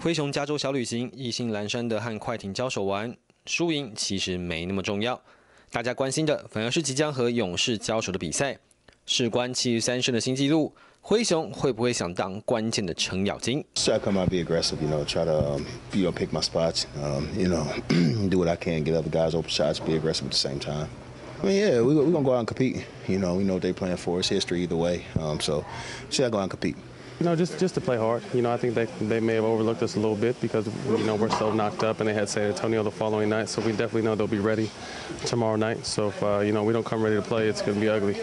灰熊加州小旅行，意兴阑珊的和快艇交手完，输赢其实没那么重要，大家关心的反而是即将和勇士交手的比赛。事关73胜的新纪录，灰熊会不会想当关键的程咬金 ？Try to come out, be aggressive, try to pick my spots, do what I can, get other guys open shots, be aggressive at the same time. I mean, yeah, we're gonna go out and compete. We know what they're playing for. It's history either way. So, should I go out and compete? Just to play hard. I think they may have overlooked us a little bit because we're so knocked up, and they had San Antonio the following night. So we definitely know they'll be ready tomorrow night. So if we don't come ready to play, it's going to be ugly.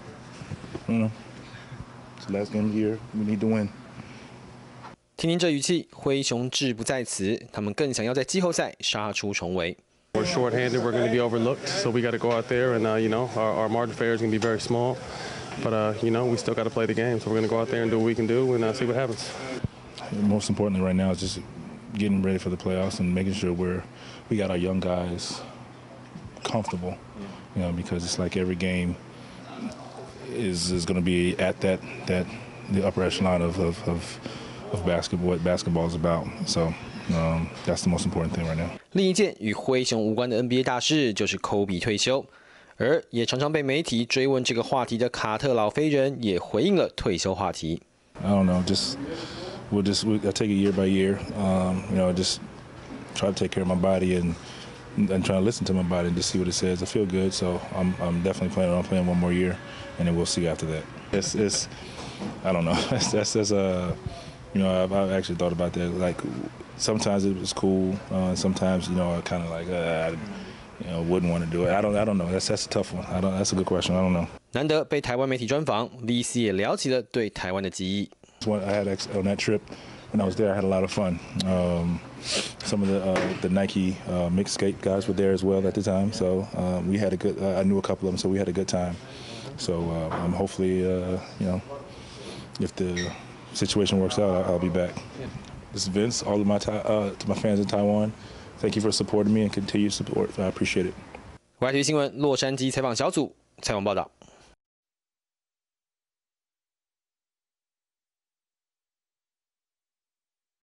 It's the last game of the year. We need to win. 听这语气，灰熊志不在此，他们更想要在季后赛杀出重围。 We're short-handed. We're going to be overlooked. So we got to go out there, and our margin for error is going to be very small. But, we still got to play the game. So we're going to go out there and do what we can do and see what happens. Most importantly right now is just getting ready for the playoffs and making sure we got our young guys comfortable, because it's like every game is going to be at the upper echelon of basketball, what basketball is about. So that's the most important thing right now. 另一件与灰熊无关的 NBA 大事就是科比退休。而也常常被媒体追问这个话题的卡特老飞人也回应了退休话题。 I don't know, we'll take it year by year. Just try to take care of my body and try to listen to my body and just see what it says. I feel good, so I'm definitely planning on playing one more year, and then we'll see after that. It's I don't know. That's I've actually thought about that. Like sometimes it was cool, sometimes I kind of like. Wouldn't want to do it. I don't know. That's a tough one. That's a good question. I don't know. 难得被台湾媒体专访 ，VC 也聊起了对台湾的记忆。 I had on that trip when I was there. I had a lot of fun. Some of the Nike mixed skate guys were there as well at the time. So we had a good. I knew a couple of them, so we had a good time. So hopefully, if the situation works out, I'll be back. This is Vince. All of to my fans in Taiwan. Thank you for supporting me and continued support. I appreciate it. YT 新闻洛杉矶采访小组采访报道。